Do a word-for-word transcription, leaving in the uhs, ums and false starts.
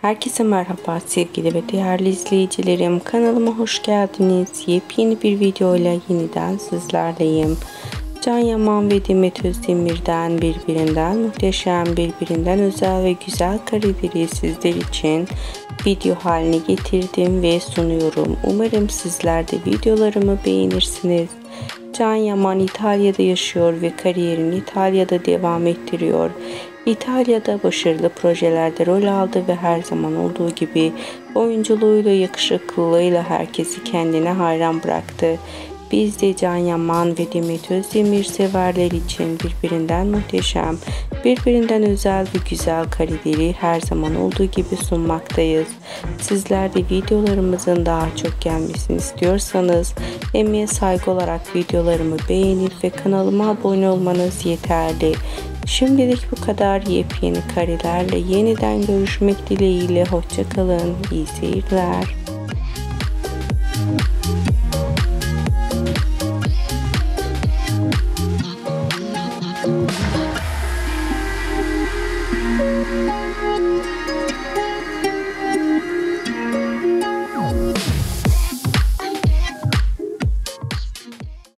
Herkese merhaba sevgili ve değerli izleyicilerim. Kanalıma hoş geldiniz. Yepyeni bir video ile yeniden sizlerleyim. Can Yaman ve Demet Özdemir'den birbirinden muhteşem, birbirinden özel ve güzel kareleri sizler için video haline getirdim ve sunuyorum. Umarım sizler de videolarımı beğenirsiniz. Can Yaman İtalya'da yaşıyor ve kariyerini İtalya'da devam ettiriyor. İtalya'da başarılı projelerde rol aldı ve her zaman olduğu gibi oyunculuğuyla, yakışıklılığıyla herkesi kendine hayran bıraktı. Biz de Can Yaman ve Demet Özdemir severler için birbirinden muhteşem, birbirinden özel ve güzel kareleri her zaman olduğu gibi sunmaktayız. Sizler de videolarımızın daha çok gelmesini istiyorsanız emeğe saygı olarak videolarımı beğenip ve kanalıma abone olmanız yeterli. Şimdilik bu kadar. Yepyeni karelerle yeniden görüşmek dileğiyle. Hoşça kalın. İyi seyirler.